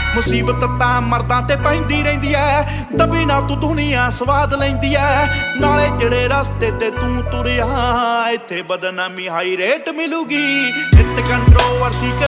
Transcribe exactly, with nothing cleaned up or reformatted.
मुसीबत तां मर्दां ते पैंदी रहिंदी ऐ, दबी ना तू दुनिया स्वाद लैंदी ऐ। नाले जिहड़े रस्ते ते तू तुरिया इत्थे बदनामी हाई रेट मिलूगी। नित कंट्रोवर्सी